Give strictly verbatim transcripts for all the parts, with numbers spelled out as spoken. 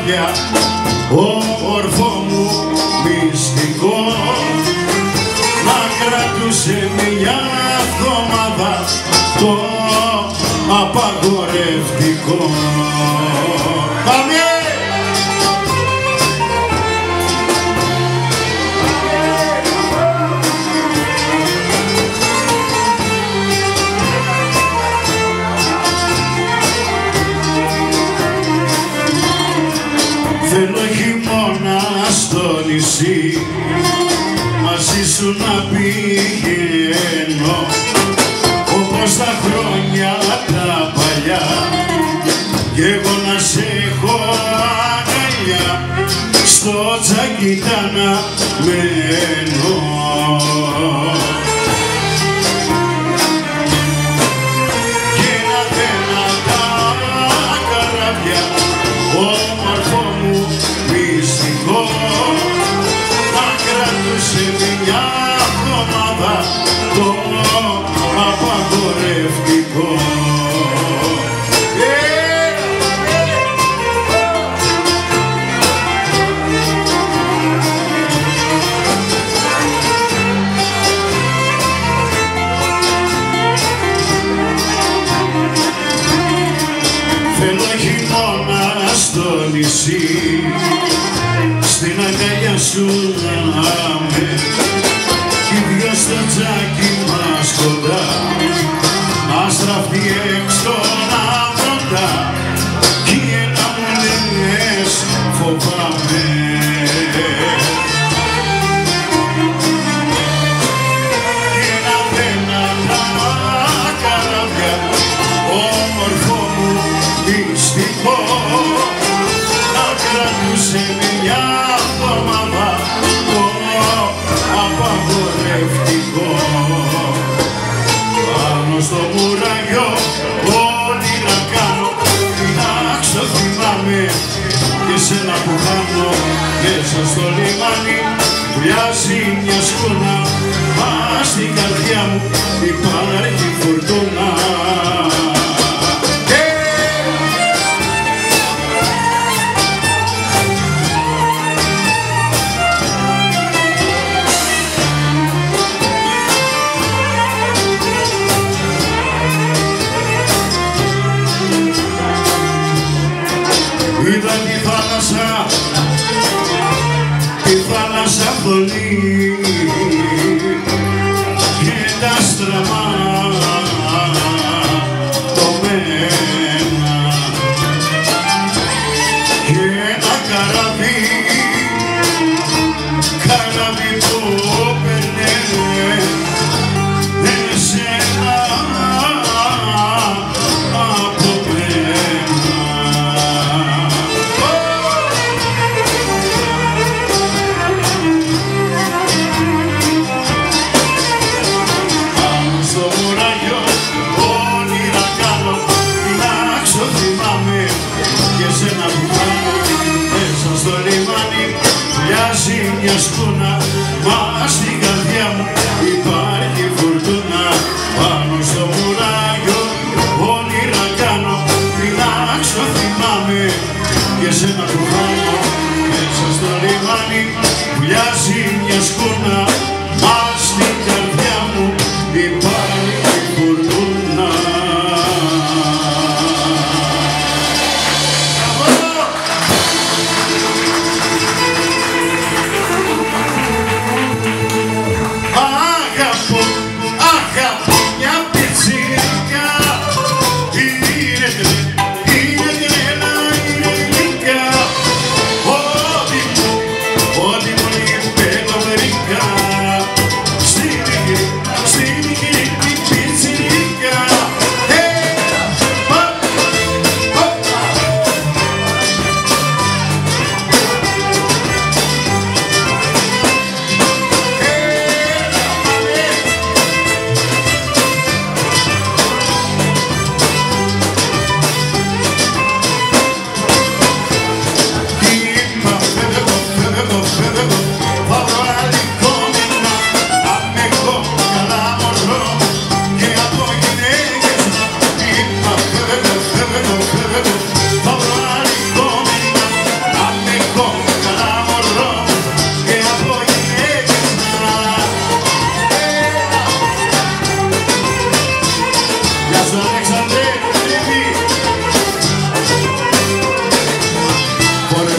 καράβια, όμορφο μου μυστικό, να κρατούσε μια εβδομάδα το απαγορευτικό. Πάμε! Θέλω χειμώνα στο νησί, μαζί σου να πηγαίνω, όπως τα χρόνια τα παλιά, κι εγώ να σε έχω αγκαλιά, στο τσακίτα να μένω. Και να δένα τα καράβια, όμορφο μου μυστικό, να κρατούσε μια εβδομάδα το απαγορευτικό. Θέλω χειμώνα στο νησί, στην αγκαλιά σου να είμαι, κι δυο στο τζάκι μας κοντά, να στραφτεί έξω να βροντά, κι να μου λες φοβάμαι. Και να δένα τα καράβια, όμορφο μου μυστικό, να κρατούσε μια εβδομάδα το απαγορευτικό. Πάνω στο μουραγιό όνειρα κάνω, φυλάξω θυμάμαι, και σένα που χάνω μέσα στο λιμάνι, βουλιάζει μια σκούνα, μα στην καρδιά μου υπάρχει φουρτούνα. Είδα τη θάλασσα, τη θάλασσα θολή και τα στραμμά τομένα και ένα καράβι, καράβι που περνάει εσένα από μένα. Μοιάζει μια σκούνα, μα στην καρδιά μου υπάρχει φουρτούνα. Πάνω στο μουράγιο όνειρα κάνω, φυλάξω θυμάμαι, και σένα που χάνω μέσα στο λιμάνι. Μοιάζει μια σκούνα, μα στην καρδιά μου υπάρχει φουρτούνα. Ό,τι μου είπε το βρήκα.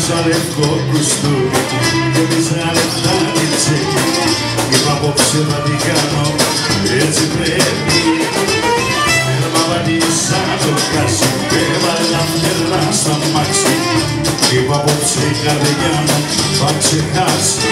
Φόρεσα λευκό κουστούμι και μισά λεφτά την τσέπη. Είπα απόψε θα την κάνω, έτσι πρέπει. Ερμαβανίσα το κάσι, έβαλα φτερά στα μάξι. Είπα απόψε η καρδιά μου θα ξεχάσει.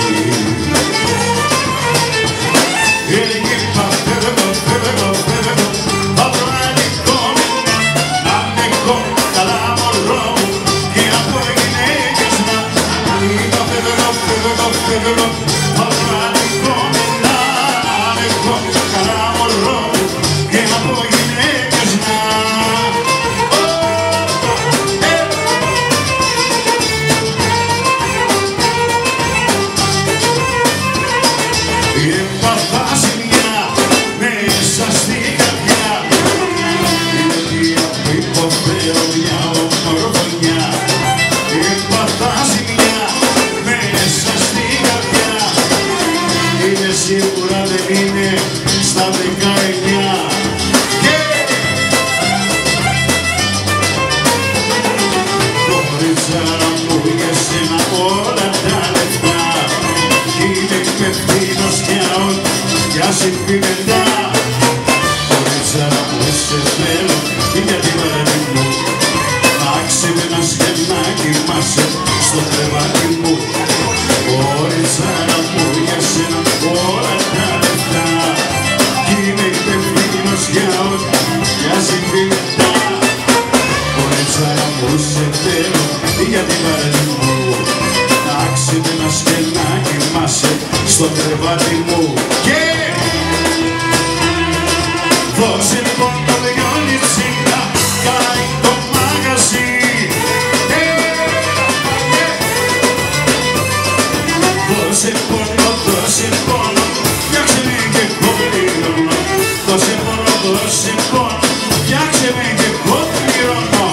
Έλεγε είπα φεύγω, φεύγω, φεύγω, θα βρω άλλη κόμη. Να με έχω καλά μωρό μου και από γυναίκες να. Είπα φεύγω, φεύγω, φεύγω, θα βρω άλλη κόμη. Να με έχω καλά μωρό μου και από γυναίκες να. Έπαθα ζημιά μέσα στη καρδιά. Είναι αιτία που υποφέρω μια ομορφωνιά. Έπαθα ζημιά μέσα στη καρδιά. Είναι σίγουρα δεν είναι στα δεκαεννιά. Κοριτσάρα μου για σένα όλα τα λεφτά. Είναι υπευθύνος για ό,τι για συμπιμεντά. Κοριτσάρα μου σε θέλω για την παρέμη μου. Να ξύπνας και να κοιμάσαι στο κρεβάτι μου. Κοριτσάρα μου για σένα όλα τα λεφτά. Είναι υπευθύνος για ό,τι για συμπιμεντά. Κοριτσάρα μου σε θέλω για την παρέμη μου. Να ξύπνας και να κοιμάσαι στο κρεβάτι μου. Και δώσε λοιπόν το λιώνει τσίνα, κάει το μαγαζί. Δώσε πόνο, δώσε πόνο, φτιάξε με και εγώ πληρώνω. Δώσε πόνο, δώσε πόνο, φτιάξε με και εγώ πληρώνω.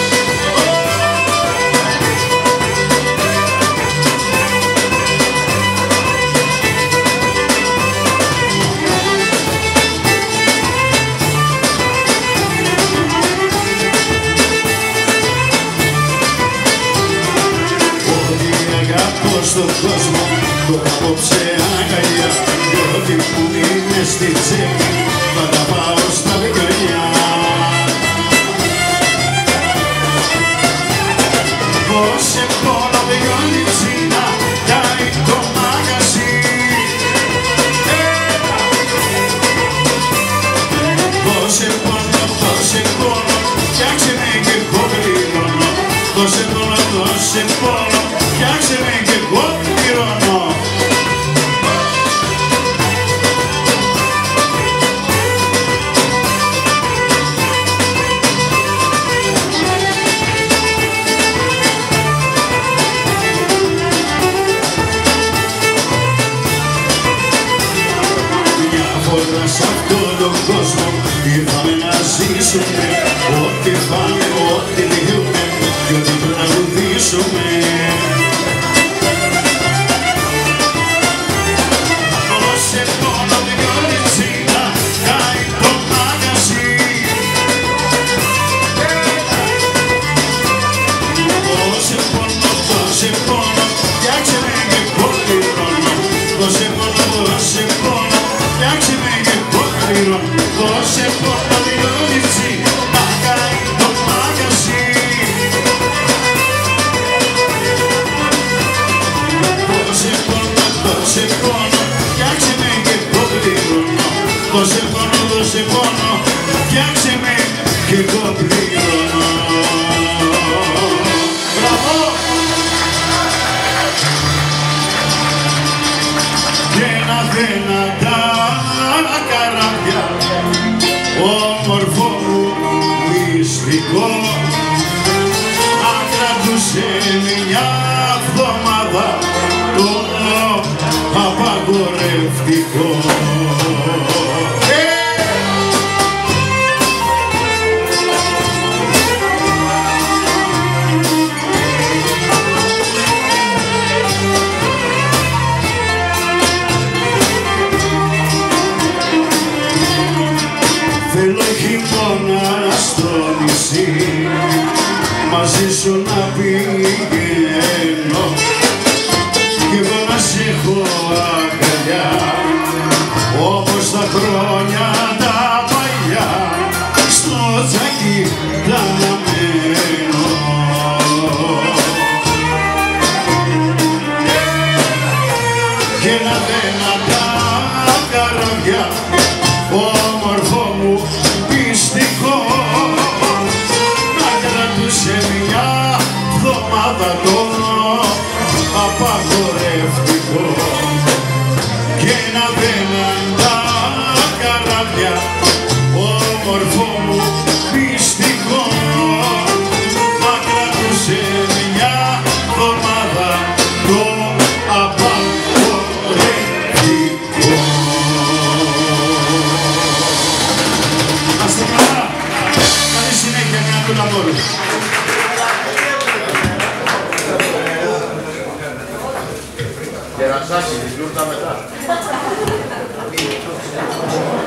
Στον κόσμο το απόψε αγκαλιά. Κι ό,τι που είναι στη τσέπη θα τα πάω στα δικαιονιά. Δώσε πόνο λιώνει τσίνα, κάει το μαγαζί. Δώσε πόνο, δώσε πόνο, φτιάξε με και εγώ πληρώνω. Δώσε πόνο, δώσε πόνο, φτιάξε με και εγώ πληρώνω. Μια φορά σ' αυτόν τον κόσμο ήρθαμε να ζήσουμε. Ό,τι φάμε, ό,τι πιούμε κι ό,τι τραγουδήσουμε. Δώσε πόνο λιώνει τσίνα, κάει το μαγαζί. Δώσε πόνο, δώσε πόνο, φτιάξε με και εγώ πληρώνω. Δώσε πόνο, δώσε πόνο, φτιάξε με και εγώ πληρώνω. Δώσε πόνο λιώνει τσίνα, κάει το μαγαζί. Δώσε πόνο, δώσε πόνο, φτιάξε με και εγώ πληρώνω. Δώσε πόνο, δώσε πόνο, φτιάξε με και εγώ πληρώνω. Μπράβο! Και ένα δυνατά καράβια, όμορφο μου μυστικό, να κρατούσε μια εβδομάδα το απαγορευτικό. Θέλω χειμώνα στο νησί μαζί σου να πηγαίνω. Σάββατο απαγορευτικό και να μπαίναν τα καράβια όμορφο μου μυστικό να κρατούσε μια εβδομάδα το απαγορευτικό. Να είστε καλά, καλή συνέχεια μια του λαμπόρου. Και να σάσει τη γιούρτα μετά.